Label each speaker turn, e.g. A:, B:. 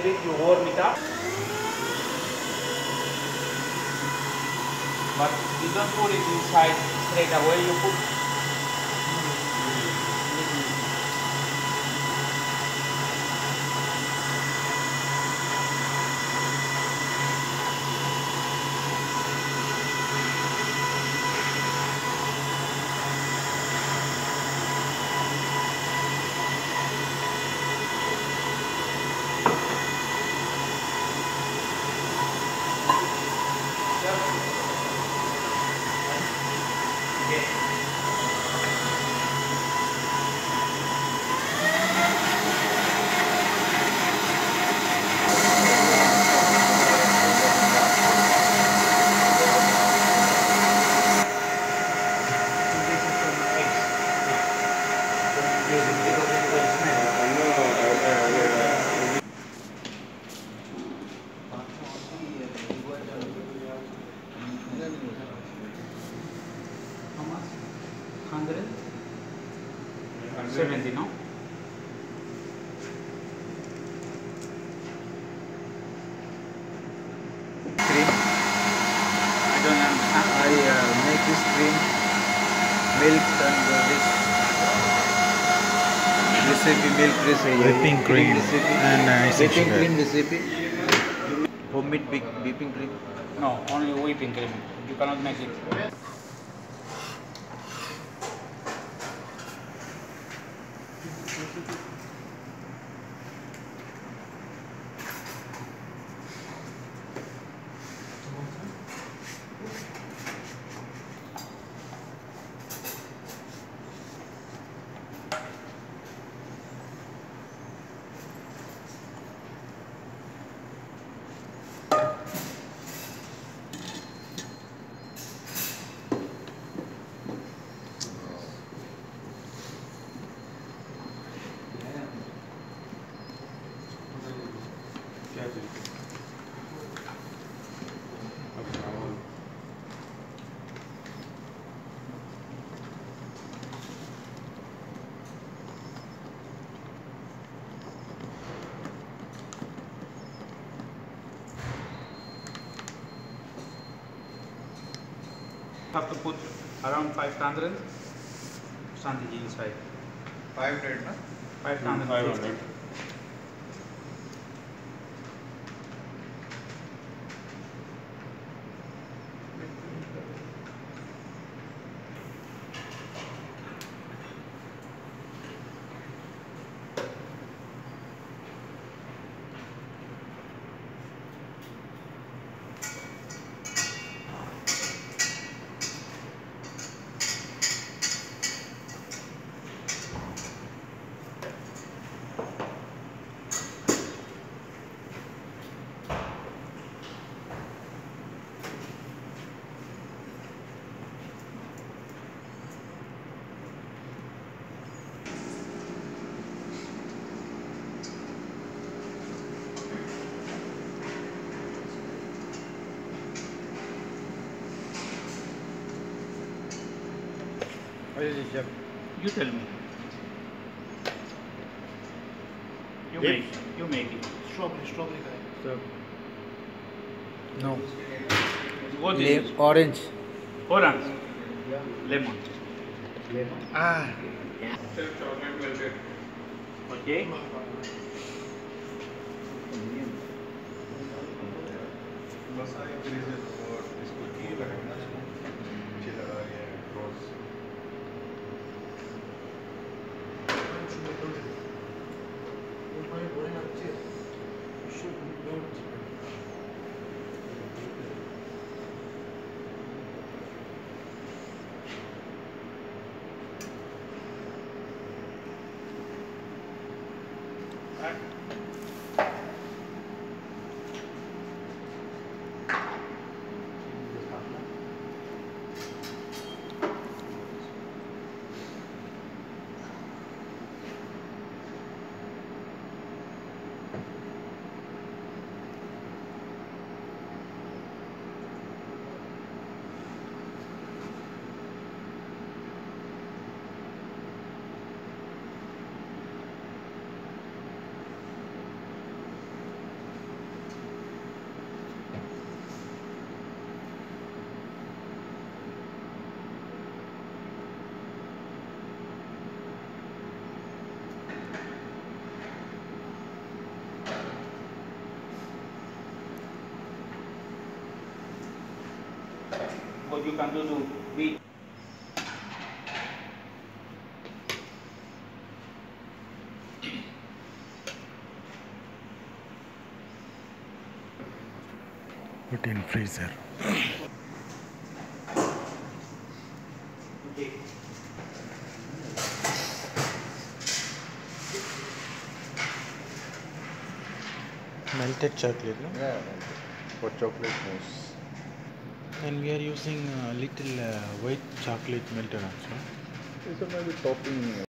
A: bit, you warm it up. But you don't put it inside straight away, you put how much? 170, no?
B: Cream.
A: I don't understand.
B: I make this cream, milk and this recipe, milk recipe,
C: Whipping cream
B: recipe,
C: and icing
B: whipping
C: sugar.
B: cream recipe, homemade whipping cream.
A: No, only whipping cream. You cannot make it. Have to put around 500 something inside.
D: 500, no?
A: 500.
C: 500.
D: What is it, chef?
A: You tell me. You make it. You make it.
D: Strawberry guy.
B: So, no,
A: What is it?
B: orange.
A: Orange. Lemon.
D: Ah.
A: Okay. what you can do to beat.
C: Put in freezer.
A: Okay.
C: Melted chocolate, no?
D: Yeah, for chocolate mousse.
C: And we are using a little white chocolate melted also.
D: This one may be topping